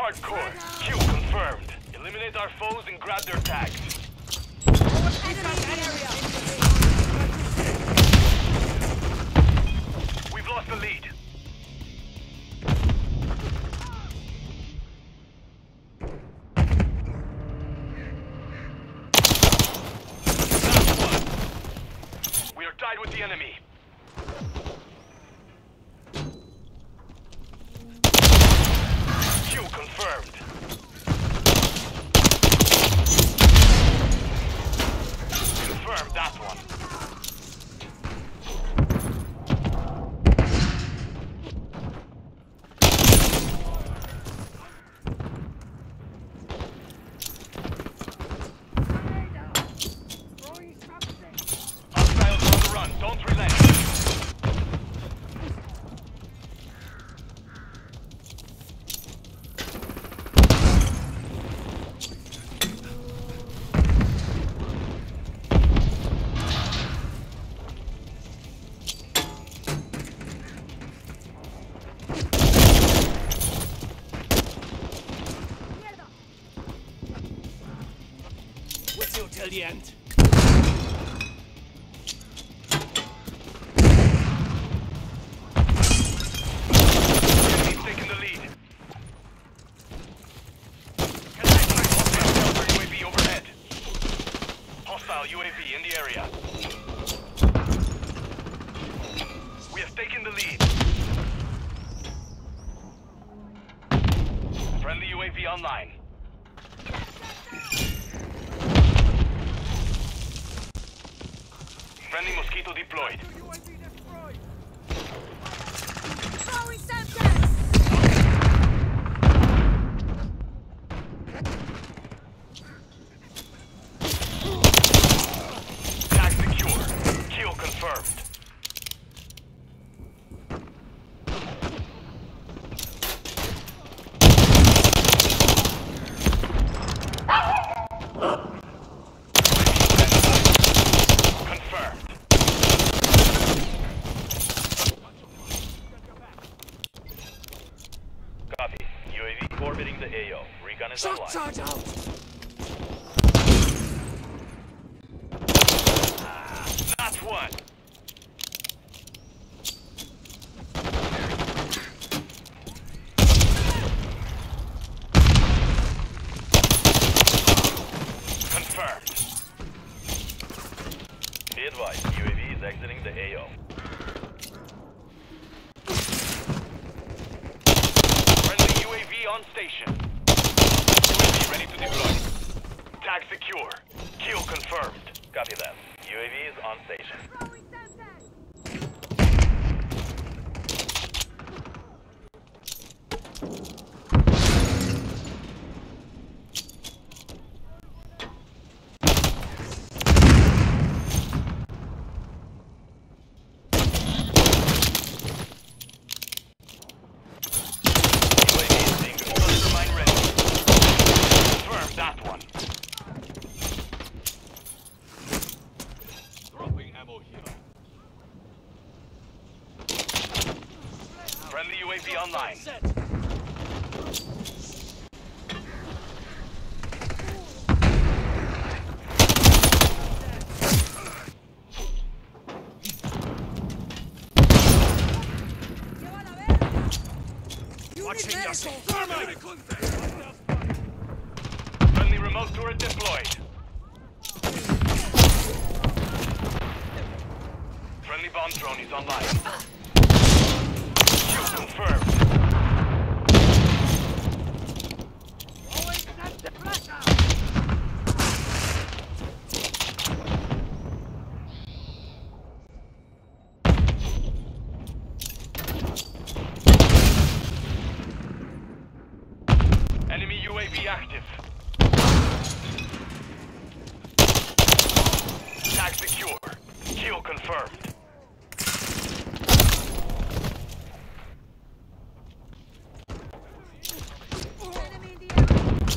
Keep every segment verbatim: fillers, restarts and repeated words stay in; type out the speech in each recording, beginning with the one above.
hardcore. Kill confirmed. Eliminate our foes and grab their tags. We've lost the lead. We are tied with the enemy. Kill confirmed. Confirmed that one. Hostiles on the run. Don't relent. Till the end. Enemy's taking the lead. Hostile U A V overhead. Hostile U A V in the area. We have taken the lead. Friendly U A V online. Friendly Mosquito deployed. Throwing Semtex! Tag secure. Kill confirmed. Copy. U A V orbiting the A O. Recon is online. Shock charge out! Not one. Confirmed. Be advised, U A V is exiting the A O. Friendly U A V on station. U A V ready to deploy. Tag secure. Kill confirmed. Copy that. U A V is on station. Throwing Semtex! U A V is being cluster mine ready. Confirm that one. Dropping ammo here. Friendly U A V online. Set. ¡Lleva la verga! Watching Unit yourself. ready. Thermite contact. Friendly remote turret deployed. Friendly bomb drone is online. Kill confirmed. Throwing Semtex! Flash out! Enemy U A V active. Tag secure. Kill confirmed. Enemy in the area!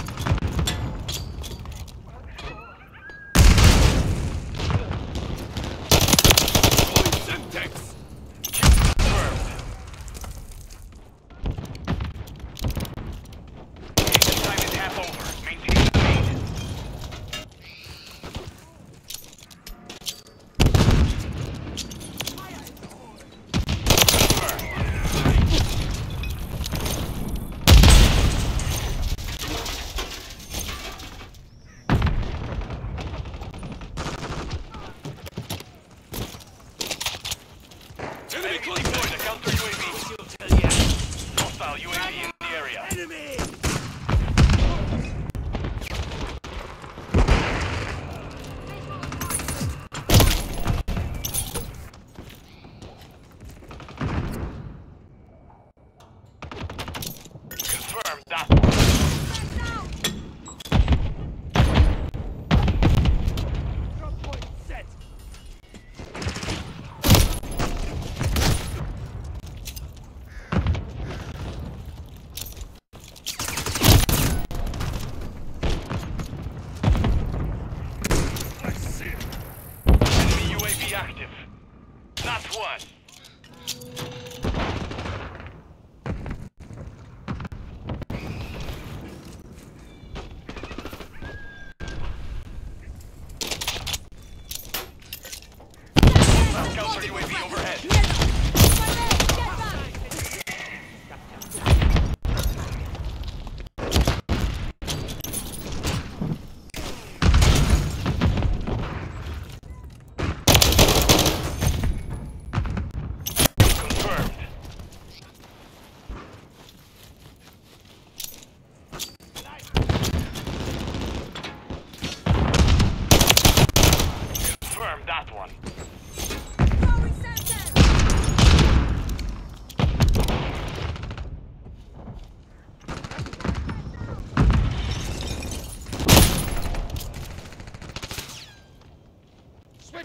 Semtex. Kill confirmed.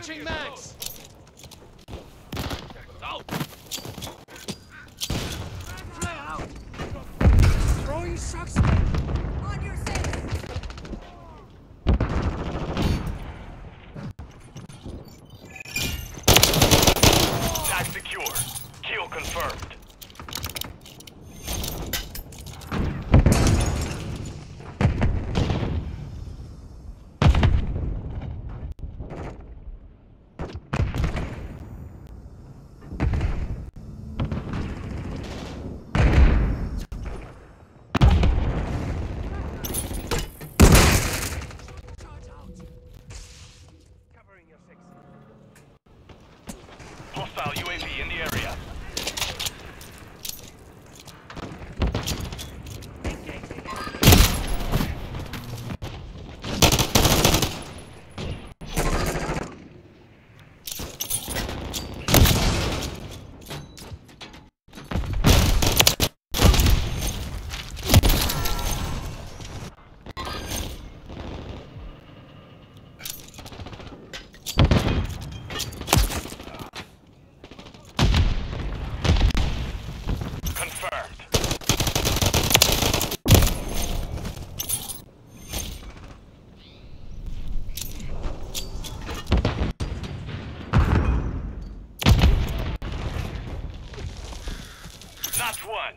Switching mags! Out! Flare out! Throwing shocks! On your six. Tag secure. Kill confirmed. Hostile U A V in the area. Confirmed. Not one.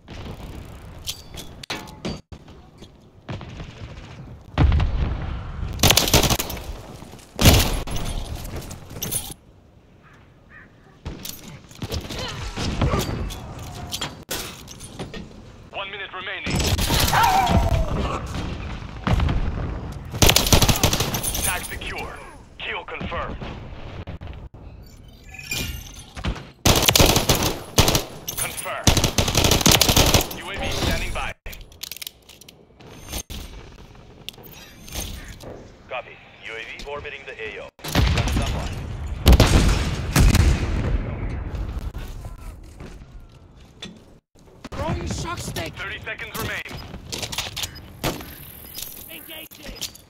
One minute remaining. Tag secure. Kill confirmed. Confirmed. U A V standing by. Copy. U A V orbiting the A O. Guns online. Throwing shock stick! thirty seconds remain. Engaging!